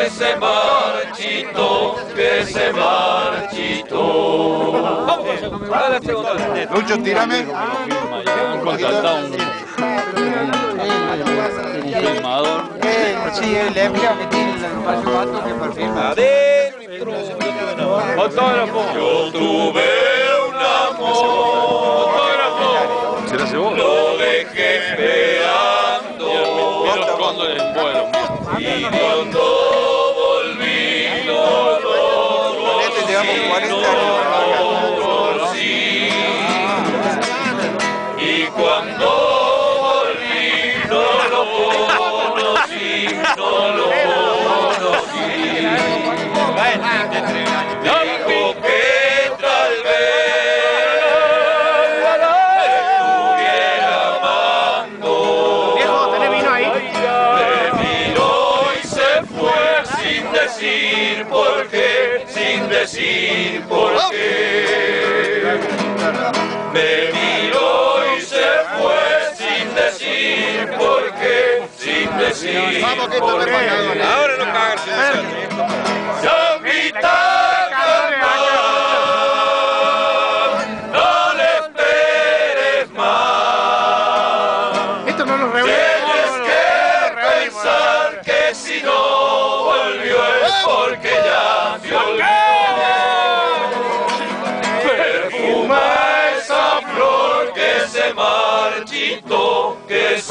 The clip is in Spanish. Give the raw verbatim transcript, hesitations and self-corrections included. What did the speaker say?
que se marchitó, que se marchitó. Lucho, tírame. Han contratado un, un filmador. Sí, el empleo que tiene el espacio gato que para filmar. Adentro. Fotógrafo. Yo tuve un amor. Fotógrafo. ¿Será ese vos? Lo dejé esperando. Y los cóndores en vuelo. Y cuando volví, no lo conocí. Y cuando volví, no lo conocí, no lo conocí. Dijo que tal vez estuviera amando. Viejo, ¿tenés vino ahí? Me miró y se fue sin decir por qué, sin decir por qué. Me miró y se fue sin decir por qué, sin decir por qué. Ahora no cagas sin yo grita cantar, no le esperes más. Esto no nos reúne. Tienes que pensar que si no volvió es porque ya se olvidó. Perfuma esa flor que se marchitó, que